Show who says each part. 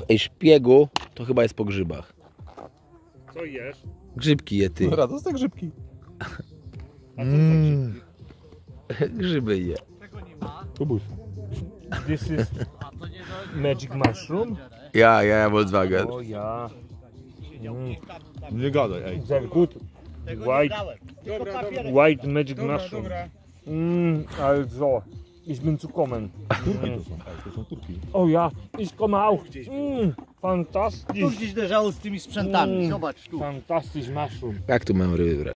Speaker 1: Ej, szpiegu to chyba jest po grzybach.
Speaker 2: Co jesz?
Speaker 1: Grzybki je ty.
Speaker 3: Dobra, to są te grzybki.
Speaker 2: A co za grzybki?
Speaker 1: Grzyby je.
Speaker 3: Próbuj.
Speaker 2: This is magic mushroom?
Speaker 1: Ja Volkswagen.
Speaker 2: O ja.
Speaker 3: Nie gadaj, ej.
Speaker 2: Very good. White magic mushroom. Ale so. Ich bin zu kommen.
Speaker 3: Turki to są, ej, to są turki.
Speaker 2: O ja, ich komme auch.
Speaker 4: Tu
Speaker 2: Fantastisch.
Speaker 4: gdzieś leżało z tymi sprzętami, zobacz tu.
Speaker 2: Fantastisch mushroom.
Speaker 1: Jak tu mam ryby brać?